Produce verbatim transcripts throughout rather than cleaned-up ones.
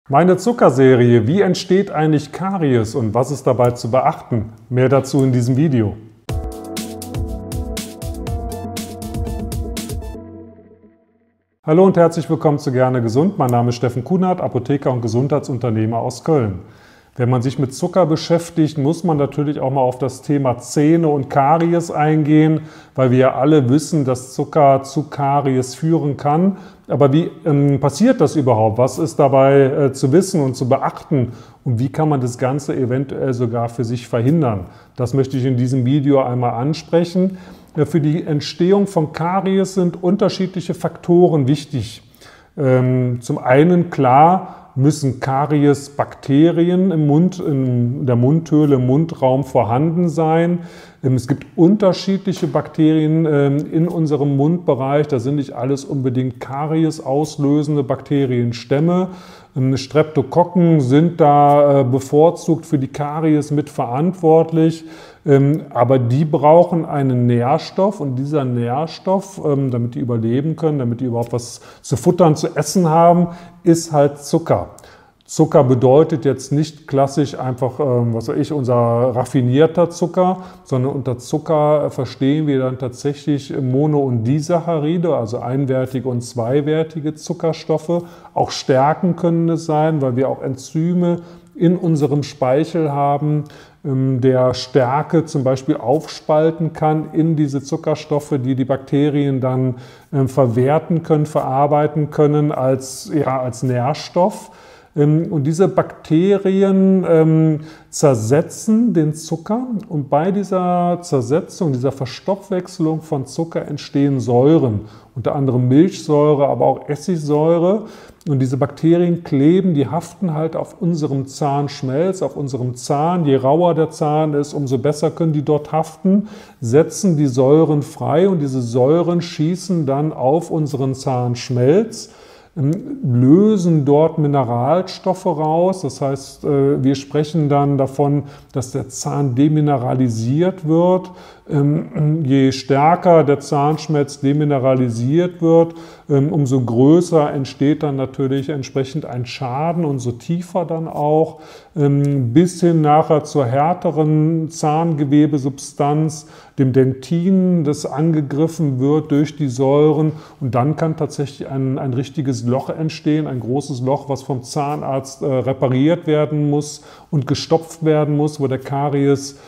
Meine Zuckerserie, wie entsteht eigentlich Karies und was ist dabei zu beachten? Mehr dazu in diesem Video. Hallo und herzlich willkommen zu Gerne Gesund. Mein Name ist Steffen Kunert, Apotheker und Gesundheitsunternehmer aus Köln. Wenn man sich mit Zucker beschäftigt, muss man natürlich auch mal auf das Thema Zähne und Karies eingehen, weil wir ja alle wissen, dass Zucker zu Karies führen kann. Aber wie ähm, passiert das überhaupt? Was ist dabei äh, zu wissen und zu beachten? Und wie kann man das Ganze eventuell sogar für sich verhindern? Das möchte ich in diesem Video einmal ansprechen. Äh, für die Entstehung von Karies sind unterschiedliche Faktoren wichtig. Ähm, zum einen klar, müssen Kariesbakterien im Mund, in der Mundhöhle, im Mundraum vorhanden sein. Es gibt unterschiedliche Bakterien in unserem Mundbereich. Das sind nicht alles unbedingt Karies auslösende Bakterienstämme. Streptokokken sind da bevorzugt für die Karies mitverantwortlich. Aber die brauchen einen Nährstoff und dieser Nährstoff, damit die überleben können, damit die überhaupt was zu futtern, zu essen haben, ist halt Zucker. Zucker bedeutet jetzt nicht klassisch einfach, was weiß ich, unser raffinierter Zucker, sondern unter Zucker verstehen wir dann tatsächlich Mono- und Disaccharide, also einwertige und zweiwertige Zuckerstoffe. Auch Stärken können es sein, weil wir auch Enzyme in unserem Speichel haben, der Stärke zum Beispiel aufspalten kann in diese Zuckerstoffe, die die Bakterien dann verwerten können, verarbeiten können als, ja, als Nährstoff. Und diese Bakterien ähm, zersetzen den Zucker und bei dieser Zersetzung, dieser Verstoffwechselung von Zucker entstehen Säuren, unter anderem Milchsäure, aber auch Essigsäure. Und diese Bakterien kleben, die haften halt auf unserem Zahnschmelz, auf unserem Zahn. Je rauer der Zahn ist, umso besser können die dort haften, setzen die Säuren frei und diese Säuren schießen dann auf unseren Zahnschmelz, lösen dort Mineralstoffe raus. Das heißt, wir sprechen dann davon, dass der Zahn demineralisiert wird. Je stärker der Zahnschmelz demineralisiert wird, umso größer entsteht dann natürlich entsprechend ein Schaden und so tiefer dann auch, bis hin nachher zur härteren Zahngewebesubstanz, dem Dentin, das angegriffen wird durch die Säuren. Und dann kann tatsächlich ein, ein richtiges Loch entstehen, ein großes Loch, was vom Zahnarzt äh, repariert werden muss und gestopft werden muss, wo der Kariesherd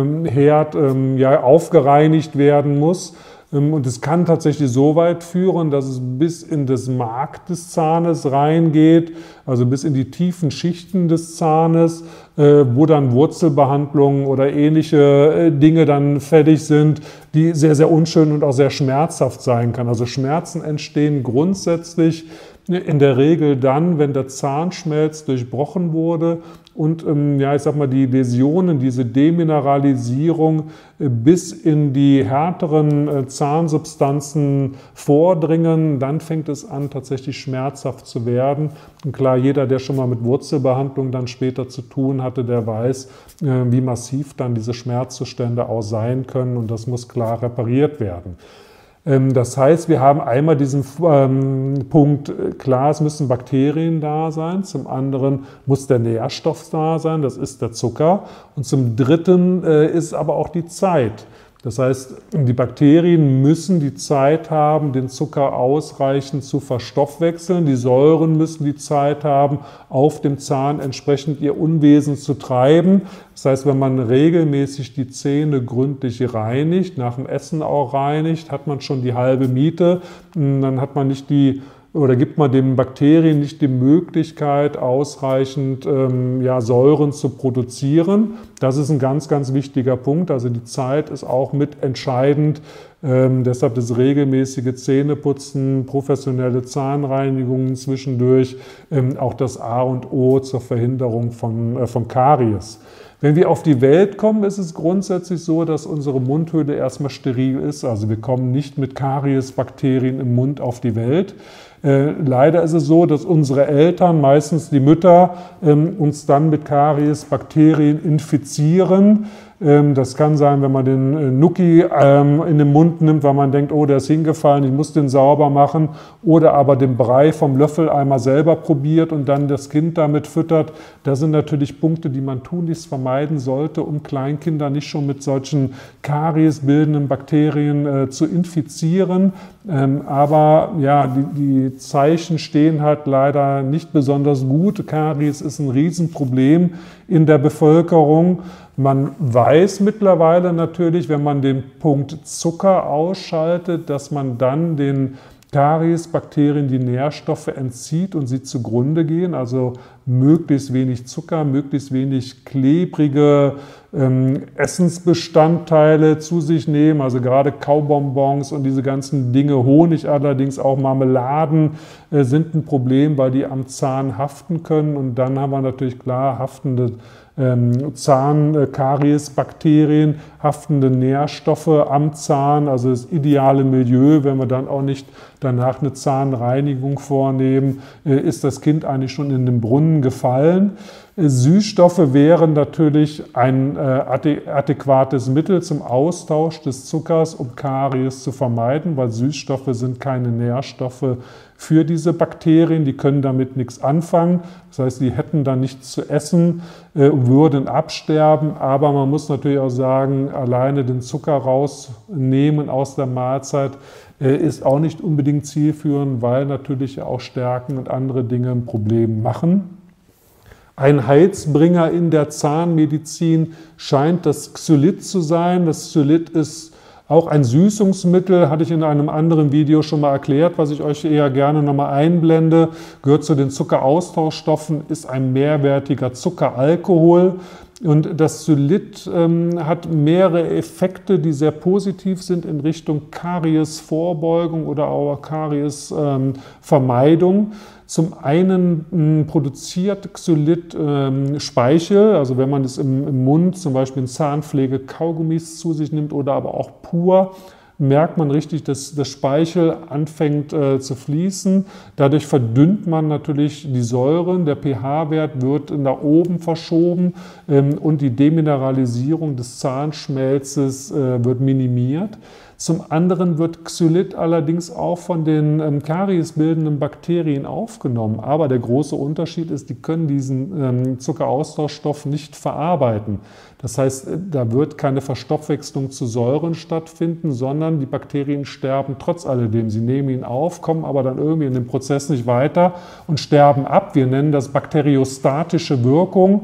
ähm, ja, aufgereinigt werden muss. Und es kann tatsächlich so weit führen, dass es bis in das Mark des Zahnes reingeht, also bis in die tiefen Schichten des Zahnes, wo dann Wurzelbehandlungen oder ähnliche Dinge dann fällig sind, die sehr, sehr unschön und auch sehr schmerzhaft sein kann. Also Schmerzen entstehen grundsätzlich in der Regel dann, wenn der Zahnschmelz durchbrochen wurde und ähm, ja, ich sag mal, die Läsionen, diese Demineralisierung äh, bis in die härteren äh, Zahnsubstanzen vordringen, dann fängt es an, tatsächlich schmerzhaft zu werden. Und klar, jeder, der schon mal mit Wurzelbehandlung dann später zu tun hatte, der weiß, äh, wie massiv dann diese Schmerzzustände auch sein können und das muss klar repariert werden. Das heißt, wir haben einmal diesen ähm, Punkt, klar, es müssen Bakterien da sein, zum anderen muss der Nährstoff da sein, das ist der Zucker, und zum dritten äh, ist aber auch die Zeit. Das heißt, die Bakterien müssen die Zeit haben, den Zucker ausreichend zu verstoffwechseln. Die Säuren müssen die Zeit haben, auf dem Zahn entsprechend ihr Unwesen zu treiben. Das heißt, wenn man regelmäßig die Zähne gründlich reinigt, nach dem Essen auch reinigt, hat man schon die halbe Miete. Dann hat man nicht die oder gibt man den Bakterien nicht die Möglichkeit, ausreichend ähm, ja, Säuren zu produzieren. Das ist ein ganz, ganz wichtiger Punkt. Also die Zeit ist auch mit entscheidend. Ähm, deshalb das regelmäßige Zähneputzen, professionelle Zahnreinigungen zwischendurch, ähm, auch das A und O zur Verhinderung von, äh, von Karies. Wenn wir auf die Welt kommen, ist es grundsätzlich so, dass unsere Mundhöhle erstmal steril ist. Also wir kommen nicht mit Kariesbakterien im Mund auf die Welt. Äh, leider ist es so, dass unsere Eltern, meistens die Mütter, ähm, uns dann mit Kariesbakterien infizieren. Das kann sein, wenn man den Nuki in den Mund nimmt, weil man denkt, oh, der ist hingefallen, ich muss den sauber machen. Oder aber den Brei vom Löffel einmal selber probiert und dann das Kind damit füttert. Das sind natürlich Punkte, die man tunlichst vermeiden sollte, um Kleinkinder nicht schon mit solchen kariesbildenden Bakterien äh, zu infizieren. Ähm, aber ja, die, die Zeichen stehen halt leider nicht besonders gut. Karies ist ein Riesenproblem in der Bevölkerung. Man weiß mittlerweile natürlich, wenn man den Punkt Zucker ausschaltet, dass man dann den Kariesbakterien die Nährstoffe entzieht und sie zugrunde gehen, also möglichst wenig Zucker, möglichst wenig klebrige ähm, Essensbestandteile zu sich nehmen, also gerade Kaubonbons und diese ganzen Dinge, Honig allerdings auch Marmeladen äh, sind ein Problem, weil die am Zahn haften können und dann haben wir natürlich klar haftende Ähm, Zahnkariesbakterien, haftende Nährstoffe am Zahn, also das ideale Milieu, wenn wir dann auch nicht danach eine Zahnreinigung vornehmen, äh, ist das Kind eigentlich schon in den Brunnen gefallen. Äh, Süßstoffe wären natürlich ein äh, adäquates Mittel zum Austausch des Zuckers, um Karies zu vermeiden, weil Süßstoffe sind keine Nährstoffe für diese Bakterien, die können damit nichts anfangen. Das heißt, die hätten dann nichts zu essen, äh, würden absterben. Aber man muss natürlich auch sagen, alleine den Zucker rausnehmen aus der Mahlzeit äh, ist auch nicht unbedingt zielführend, weil natürlich auch Stärken und andere Dinge ein Problem machen. Ein Heilsbringer in der Zahnmedizin scheint das Xylit zu sein. Das Xylit ist auch ein Süßungsmittel, hatte ich in einem anderen Video schon mal erklärt, was ich euch eher gerne nochmal einblende. Gehört zu den Zuckeraustauschstoffen, ist ein mehrwertiger Zuckeralkohol. Und das Xylit ähm, hat mehrere Effekte, die sehr positiv sind in Richtung Kariesvorbeugung oder auch Kariesvermeidung. Ähm, Zum einen mh, produziert Xylit ähm, Speichel, also wenn man es im, im Mund zum Beispiel in Zahnpflege Kaugummis zu sich nimmt oder aber auch pur, merkt man richtig, dass das Speichel anfängt äh, zu fließen. Dadurch verdünnt man natürlich die Säuren, der pH-Wert wird nach oben verschoben ähm, und die Demineralisierung des Zahnschmelzes äh, wird minimiert. Zum anderen wird Xylit allerdings auch von den ähm, kariesbildenden Bakterien aufgenommen. Aber der große Unterschied ist, die können diesen ähm, Zuckeraustauschstoff nicht verarbeiten. Das heißt, da wird keine Verstoffwechslung zu Säuren stattfinden, sondern die Bakterien sterben trotz alledem. Sie nehmen ihn auf, kommen aber dann irgendwie in dem Prozess nicht weiter und sterben ab. Wir nennen das bakteriostatische Wirkung,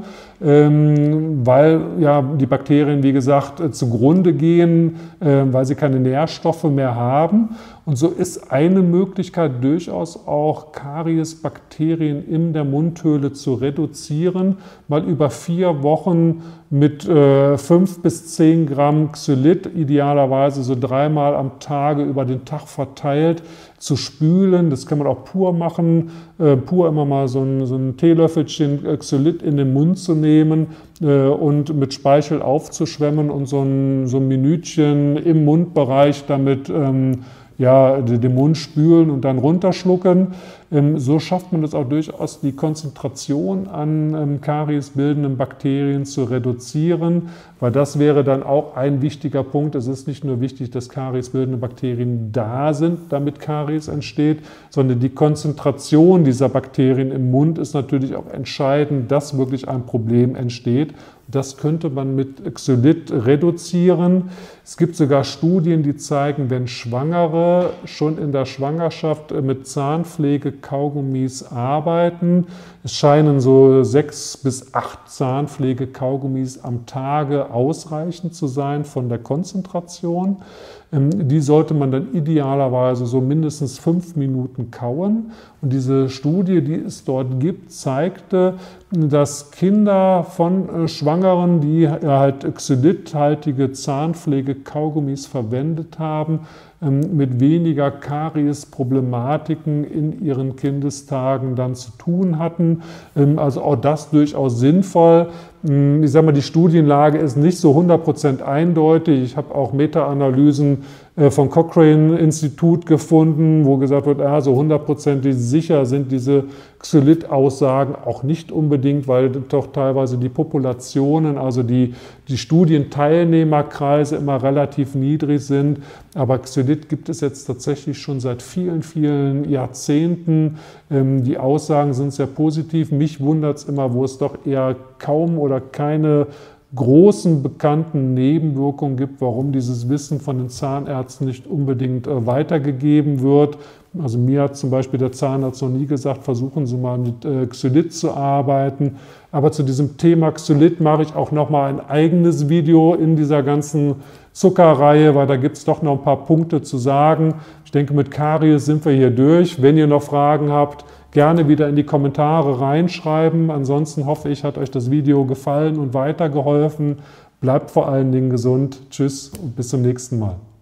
ähm, weil ja die Bakterien, wie gesagt, äh, zugrunde gehen, äh, weil sie keine Nährstoffe mehr haben. Und so ist eine Möglichkeit durchaus auch Kariesbakterien in der Mundhöhle zu reduzieren, mal über vier Wochen mit äh, fünf bis zehn Gramm Xylit, idealerweise so dreimal am Tage über den Tag verteilt, zu spülen. Das kann man auch pur machen, äh, pur immer mal so ein, so ein Teelöffelchen Xylit in den Mund zu nehmen äh, und mit Speichel aufzuschwemmen und so ein, so ein Minütchen im Mundbereich damit ähm, ja, den Mund spülen und dann runterschlucken. So schafft man es auch durchaus, die Konzentration an kariesbildenden Bakterien zu reduzieren, weil das wäre dann auch ein wichtiger Punkt. Es ist nicht nur wichtig, dass kariesbildende Bakterien da sind, damit Karies entsteht, sondern die Konzentration dieser Bakterien im Mund ist natürlich auch entscheidend, dass wirklich ein Problem entsteht. Das könnte man mit Xylit reduzieren. Es gibt sogar Studien, die zeigen, wenn Schwangere schon in der Schwangerschaft mit Zahnpflege Kaugummis arbeiten, es scheinen so sechs bis acht Zahnpflege-Kaugummis am Tage ausreichend zu sein von der Konzentration. Die sollte man dann idealerweise so mindestens fünf Minuten kauen. Und diese Studie, die es dort gibt, zeigte, dass Kinder von Schwangeren, die halt xylithaltige Zahnpflege-Kaugummis verwendet haben, mit weniger Karies-Problematiken in ihren Kindestagen dann zu tun hatten. Also auch das durchaus sinnvoll. Ich sage mal, die Studienlage ist nicht so hundert Prozent eindeutig. Ich habe auch Meta-Analysen vom Cochrane-Institut gefunden, wo gesagt wird, ja, so hundertprozentig sicher sind diese Xylit-Aussagen auch nicht unbedingt, weil doch teilweise die Populationen, also die, die Studienteilnehmerkreise immer relativ niedrig sind. Aber Xylit gibt es jetzt tatsächlich schon seit vielen, vielen Jahrzehnten. Die Aussagen sind sehr positiv. Mich wundert es immer, wo es doch eher kaum oder keine großen bekannten Nebenwirkungen gibt, warum dieses Wissen von den Zahnärzten nicht unbedingt äh, weitergegeben wird. Also mir hat zum Beispiel der Zahnarzt noch nie gesagt, versuchen Sie mal mit äh, Xylit zu arbeiten. Aber zu diesem Thema Xylit mache ich auch nochmal ein eigenes Video in dieser ganzen Zuckerreihe, weil da gibt es doch noch ein paar Punkte zu sagen. Ich denke, mit Karies sind wir hier durch. Wenn ihr noch Fragen habt, gerne wieder in die Kommentare reinschreiben. Ansonsten hoffe ich, hat euch das Video gefallen und weitergeholfen. Bleibt vor allen Dingen gesund. Tschüss und bis zum nächsten Mal.